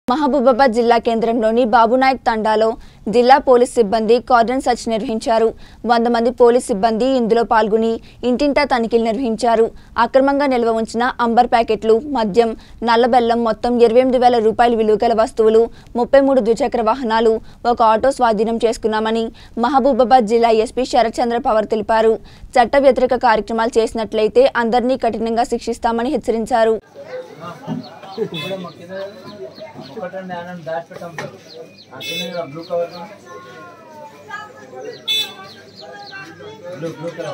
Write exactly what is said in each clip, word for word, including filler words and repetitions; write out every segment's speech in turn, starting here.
మహబూబాబాద్ జిల్లా కేంద్రంలోని బాబునాయక్ తండాలో జిల్లా పోలీస్ సిబ్బంది కార్డన్ సర్చ్ నిర్వహించారు. వంద మంది పోలీస్ సిబ్బంది ఇందులో పాల్గొని ఇంటింటా తనిఖీలు నిర్వహించారు. అక్రమంగా నిల్వ ఉంచిన అంబర్ ప్యాకెట్లు, మద్యం, నల్లబెల్లం మొత్తం ఇరవై ఎనిమిది వేల రూపాయల విలువగల వస్తువులు, ముప్పై మూడు ద్విచక్ర వాహనాలు, ఒక ఆటో స్వాధీనం చేసుకున్నామని మహబూబాబాద్ జిల్లా ఎస్పీ శరత్ చంద్ర పవార్ తెలిపారు. చట్ట వ్యతిరేక కార్యక్రమాలు చేసినట్లయితే అందరినీ కఠినంగా శిక్షిస్తామని హెచ్చరించారు. Blue cover blue blue colour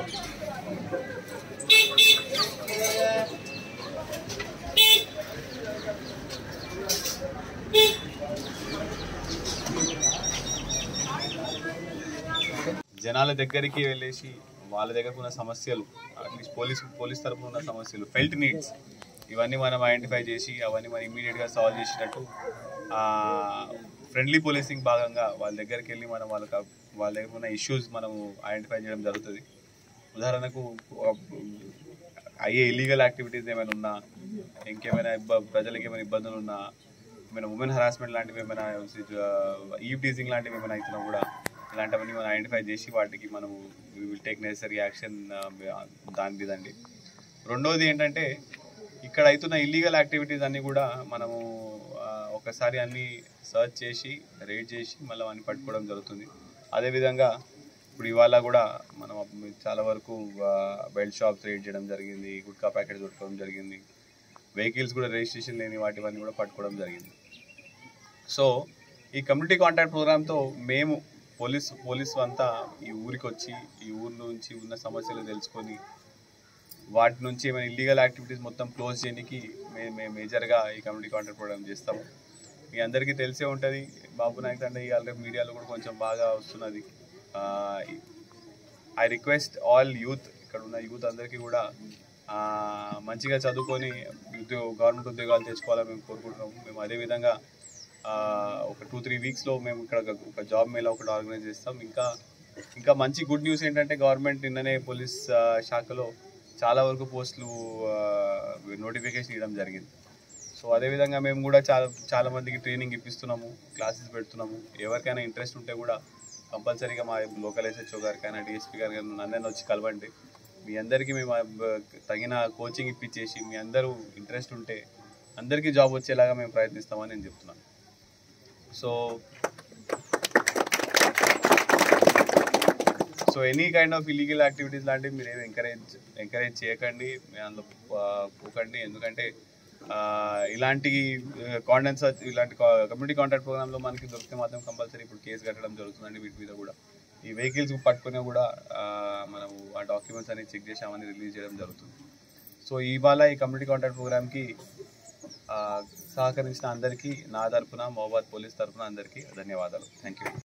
జనాల దగ్గరికి వెళ్ళేసి వాళ్ళ దగ్గర ఉన్న సమస్యలు, అట్లీస్ట్ పోలీస్ పోలీస్ తరఫున ఉన్న సమస్యలు, ఫెల్ట్ నీడ్స్, ఇవన్నీ మనం ఐడెంటిఫై చేసి అవన్నీ మనం ఇమీడియట్గా సాల్వ్ చేసినట్టు ఫ్రెండ్లీ పోలీసింగ్ భాగంగా వాళ్ళ దగ్గరికి వెళ్ళి మనం వాళ్ళకి వాళ్ళ దగ్గర ఉన్న ఇష్యూస్ మనము ఐడెంటిఫై చేయడం జరుగుతుంది. ఉదాహరణకు అయ్యే ఇల్లీగల్ యాక్టివిటీస్ ఏమైనా ఉన్నా, ఇంకేమైనా ఇబ్బ ప్రజలకి ఏమైనా ఇబ్బందులు ఉన్నా, ఏమైనా ఉమెన్ హరాస్మెంట్ లాంటివి ఏమైనా, ఈవ్ టీజింగ్ లాంటివి ఏమైనా అవుతున్నా కూడా ఇలాంటివన్నీ మనం ఐడెంటిఫై చేసి వాటికి మనము we will take necessary action దాని ఇదండి. రెండోది ఏంటంటే, ఇక్కడ అవుతున్న ఇల్లీగల్ యాక్టివిటీస్ అన్నీ కూడా మనము ఒకసారి అన్నీ సర్చ్ చేసి రేడ్ చేసి మళ్ళీ అన్నీ పట్టుకోవడం జరుగుతుంది. అదేవిధంగా ఇప్పుడు ఇవాళ కూడా మనం చాలా వరకు బెల్ట్ షాప్స్ రేడ్ చేయడం జరిగింది, గుట్కా ప్యాకెట్స్ దొరకడం జరిగింది, వెహికల్స్ కూడా రిజిస్ట్రేషన్ లేని వాటివన్నీ కూడా పట్టుకోవడం జరిగింది. సో ఈ కమ్యూనిటీ కాంటాక్ట్ ప్రోగ్రామ్తో మేము పోలీస్ పోలీసు అంతా ఈ ఊరికి వచ్చి ఈ ఊరి నుంచి ఉన్న సమస్యలు తెలుసుకొని వాటి నుంచి ఏమైనా ఇల్లీగల్ యాక్టివిటీస్ మొత్తం క్లోజ్ చేయడానికి మేము మేజర్గా ఈ కమ్యూనిటీ కాంటాక్ట్ ప్రోగ్రామ్ చేస్తాము. మీ అందరికీ తెలిసే ఉంటుంది, బాబునాయక్ తండా ఆల్రెడీ మీడియాలో కూడా కొంచెం బాగా వస్తున్నది. ఐ రిక్వెస్ట్ ఆల్ యూత్, ఇక్కడ ఉన్న యూత్ అందరికీ కూడా మంచిగా చదువుకొని ఉద్యోగ గవర్నమెంట్ ఉద్యోగాలు తెచ్చుకోవాలని మేము కోరుకుంటున్నాము. మేము అదేవిధంగా ఒక టూ త్రీ వీక్స్లో మేము ఇక్కడ ఒక జాబ్ మేళా ఒకటి ఆర్గనైజ్ చేస్తాం. ఇంకా ఇంకా మంచి గుడ్ న్యూస్ ఏంటంటే, గవర్నమెంట్ నిన్ననే పోలీస్ శాఖలో చాలా వరకు పోస్టులు నోటిఫికేషన్ ఇవ్వడం జరిగింది. సో అదేవిధంగా మేము కూడా చాలా చాలా మందికి ట్రైనింగ్ ఇప్పిస్తున్నాము, క్లాసెస్ పెడుతున్నాము. ఎవరికైనా ఇంట్రెస్ట్ ఉంటే కూడా కంపల్సరీగా మా లోకల్ ఎస్హెచ్ఓ గారికైనా డిఎస్పీ గారి కానీ నన్ను వచ్చి కలవండి. మీ అందరికీ మేము తగిన కోచింగ్ ఇప్పించేసి మీ అందరూ ఇంట్రెస్ట్ ఉంటే అందరికీ జాబ్ వచ్చేలాగా మేము ప్రయత్నిస్తామని నేను చెప్తున్నాను. So so any kind of illegal activities లాంటివి మీరు ఏమి ఎంకరేజ్ ఎంకరేజ్ చేయకండి, మీరు అందులో పోకండి. ఎందుకంటే ఇలాంటి కాంటెంట్స్ ఇలాంటి కమ్యూనిటీ కాంటాక్ట్ ప్రోగ్రాంలో మనకి దొరికితే మాత్రం కంపల్సరీ ఇప్పుడు కేసు కట్టడం జరుగుతుందండి. వీటి మీద కూడా ఈ వెహికల్స్ పట్టుకునే కూడా మనము ఆ డాక్యుమెంట్స్ అనేది చెక్ చేసామని రిలీజ్ చేయడం జరుగుతుంది. సో ఇవాళ ఈ కమ్యూనిటీ కాంటాక్ట్ ప్రోగ్రామ్కి సహకరించిన అందరికీ నా తరఫున, మహబూబాబాద్ పోలీస్ తరఫున అందరికీ ధన్యవాదాలు. Thank you.